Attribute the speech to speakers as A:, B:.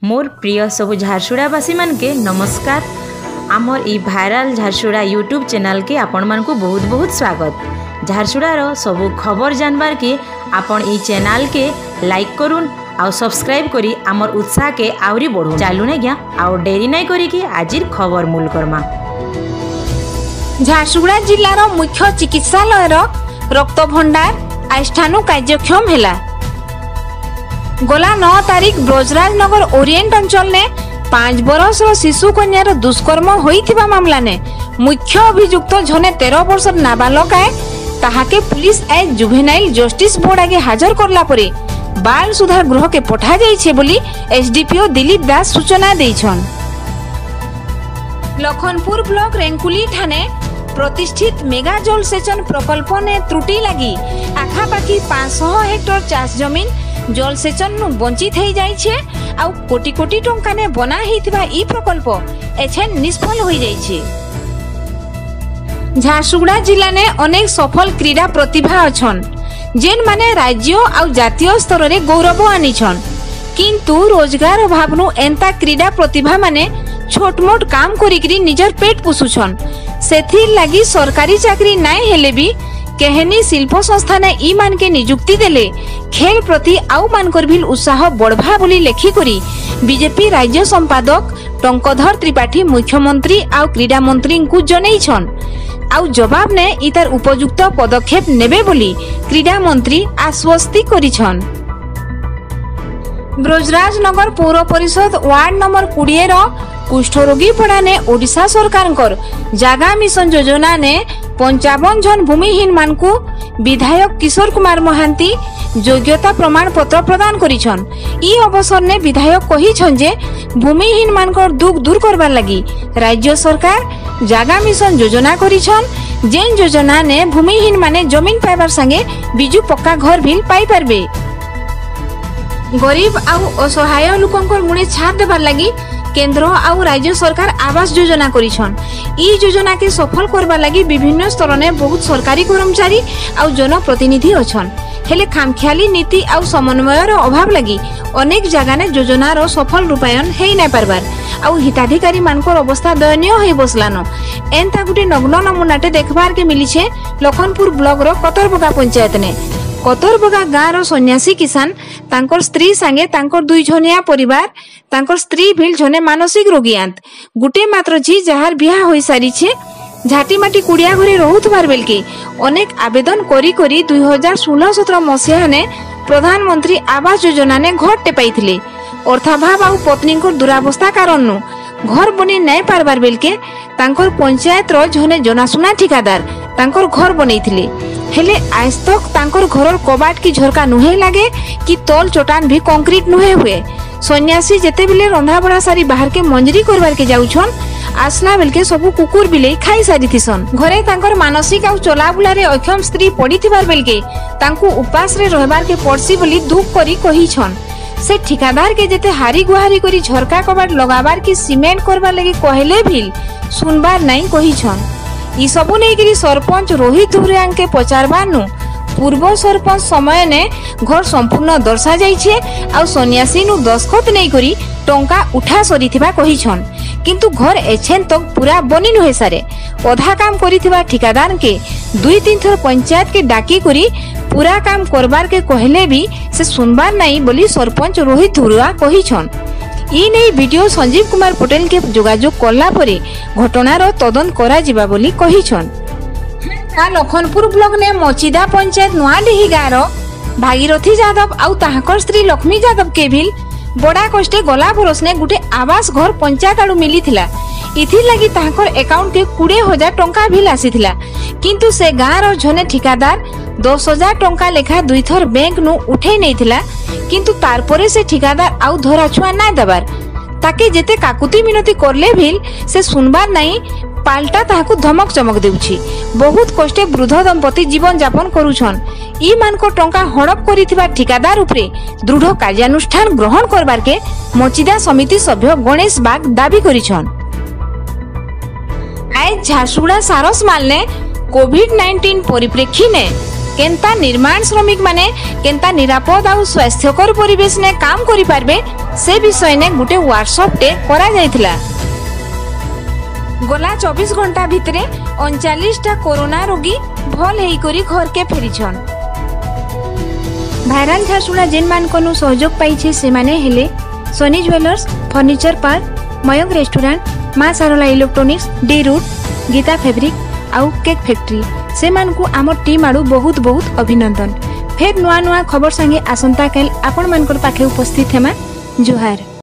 A: मोर प्रिय सबु झारसुगुड़ावासी मान के नमस्कार। आमर ई भाइराल झारसुगुड़ा यूट्यूब चैनल के आपण मान को बहुत बहुत स्वागत। झारसुगुड़ार सबु खबर जानबार के आपण ई चैनल के लाइक करूँ आउ सब्सक्राइब करी आमर उत्साह के आवरी बढ़ू। चलू ना क्या आउ डेरी नहीं करी कि आजिर खबर मूल करमा।
B: झारसुगुड़ा जिल्लार मुख्य चिकित्सालय रक्त भंडार आस्थानु कार्यक्षम है। गला 9 तारीख ब्रजराज नगर ओरिएंट अंचल ने 5 बरस शिशु कन्यार दुष्कर्म होइथिबा मामला ने मुख्य अभियुक्त जने 13 वर्ष नाबालक है ताहाके पुलिस आज जुवेनाइल जस्टिस बोर्ड आगे हाजर करला परे बाल सुधार गृह के पठा जाइछे बोली एसडीपीओ दिलीप दास सूचना दैछन। लखनपुर ब्लॉक रेंकुली थाने प्रतिष्ठित मेगा जल सेचन प्रकल्प ने त्रुटि लगी आखापाखी 500 हेक्टर चाष जमीन जल सेचन नु वंचित हो जाइछे आ कोटी कोटी टंका ने बना हिथिबा ई प्रकल्प एछेन निष्फल हो जाइछे। झारसुगुड़ा जिला ने अनेक सफल क्रीडा प्रतिभा अछन जेन माने राज्य आ जातीय स्तर रे गौरव आनिछन, किंतु रोजगार अभाव नु एंता क्रीडा प्रतिभा माने छोट मोट काम करिकरी निजर पेट पोसुछन। सेथि लागि सरकारी चाकरी नाय हेले भी केहनी शिल्प संस्था ने ई मान के नियुक्ति देले खेल प्रति आउ मानकर भी उत्साह बढ़भा बोली लेखी करी बीजेपी राज्य संपादक टंकधर त्रिपाठी मुख्यमंत्री आउ क्रीडा मंत्री को जनैछन आउ जवाब ने इतार उपयुक्त पदक्षेप नेबे बोली क्रीडा मंत्री आश्वस्ति करिछन। ब्रजराज नगर पौर परिषद वार्ड नंबर 20 रो कुष्ठरोगी पड़ा ने ओडिशा सरकार जागा मिशन योजना ने 55 जन भूमिहीन मान को विधायक किशोर कुमार महांती योग्यता प्रमाण पत्र प्रदान करिछन। ई अवसर ने विधायक कहिछन जे भूमिहीन मान को दुख दूर करबार लगी राज्य सरकार जागा मिशन योजना करिछन जेन योजना ने भूमिहीन माने जमीन पाइबार संगे बिजु पक्का घर भी पाई पारबे। गरीब आउ असहाय लोकंकर मुळे छाड़ देबार लगी केंद्र आउ राज्य सरकार आवास योजना करिछन। ई योजना के सफल करबा लगी विभिन्न स्तर ने बहुत सरकारी कर्मचारी आउ जनप्रतिनिधि अछन, हेले खामखियाली नीति आउ समन्वयर अभाव लगी अनेक जगह ने योजनार सफल रूपायन हेई नै पारबार आउ हिताधिकारी मानकर अवस्था दयनीय होई बसलानो। एंता गुटे नग्न नमूनाटे देखबार के मिलिछे लखनपुर ब्लॉक रो कतरबगा पंचायत ने। कतरबगा गाँव सन्यासी किसान तांकर स्त्री संगे तांकर 2 जनिया परिवार तांकर स्त्री भिल जने मानसिक रोगी आंत गुटे मात्र जी जहार बिहा होई सारिछे झाटी माटी कुड़िया घरे रहुथबार बेलके अनेक आवेदन करी करी 2016-17 मसिया ने प्रधानमंत्री आवास योजना ने घर टेपाइथिले। अर्थाभाव आउ पत्नी को दुरावस्था कारण नु घर बनी नै पारबार बेलके तांकर पंचायत रो जने जनासुना ठिकादार तांकर घर बनैथिले, हेले आज तक तांकर घरर कबाट की झरका नुहे लागे कि तल चटान भी कंक्रीट नुहे हुए। सन्यासी जेते बिले रंधा बड़ा सारी बाहर के मंजरी करबार के जाउछन आसला बेलके सबु कुकुर बिले खाई सारी थिसन। घरे तांकर मानसिक आउ चलाबुला रे अक्षम स्त्री पड़ीथिबार बेलके तांकु उपास रे रहबार के पड़सी बोली दुख करी कहिछन। से ठिकादार के जेते हारी गुहारी करी झरका कबाट लगाबार की सीमेंट करबार लगी कहले भी सुनबार नहीं कहिछन। ई सबु नै गिरी सरपंच रोहित धुरिया के पचारबार नु पूर्व सरपंच समय ने घर संपूर्ण दर्शा जाइछे आ सन्यासी नु दस्खत नै करी टंका उठा सरीथिबा कहिछन, किंतु घर एछेन तक पूरा बनी नुहे सारे अधा काम करिथिबा ठिकादार के 2-3 थर पंचायत के डाकी करी पूरा काम करबार के कहले भी से सुनबार नहीं बोली सरपंच रोहित धुरिया कहिछन। ई नै वीडियो संजीव कुमार पटेल के जोगाजोग करला परे घटनार तदंत करा जिबा बोली कहिछन। लखनपुर ब्लॉक ने मचिदा पंचायत नुआडीही गाँव भागीरथी यादव आउ ताहाकर स्त्री लक्ष्मी यादव के भी बड़ा कष्टे गला बरस ने गुटे आवास घर पंचायत आड़ू मिली थिला। इथि लगी ताहाकर अकाउंट के 20,000 टंका भी आसीथिला, किंतु से गाँव जने ठिकादार 10,000 टंका लेखा 2 थर बैंक नु उठे नहीं थिला, किंतु तारपरे से ठिकादार आउ धरा छुआ ना दबार ताके जेते काकुती मिनती करले भी से सुनबार नहीं पाल्टा ताहाकु धमक चमक देउछि। बहुत कष्टे वृद्ध दंपति जीवन यापन करूछन। ई मान को टंका हड़प करिथिबा ठिकादार उपरे दृढ़ कार्यानुष्ठान ग्रहण करबार के मचिदा समिति सभ्य गणेश बाग दाबी करिछन। आज झारसुगुड़ा सारस माल ने कोविड-19 परिप्रेक्षी ने केंता निर्माण श्रमिक माने केंता निरापद और स्वास्थ्यकर परिवेश ने काम करि पारबे से विषय ने गुटे वर्कशॉप टे करा जायथिला। गला 24 घंटा भितरे 39टा कोरोना रोगी भल हेई करी घर के फेरिछन। भाइराल झारसुगुड़ा जेन मान कोनु सहयोग पाइछे से माने हेले Soni jewellers, furniture park, Mayank restaurant, Maa Sarala electronics, D root, Geeta fabric आउ केक फैक्ट्री से मान को आमर टीम आडू बहुत बहुत अभिनंदन। फेर नुआ नुआ खबर संगे आसंता काल आपण मानकर पाखे उपस्थित हेमा। जुहार।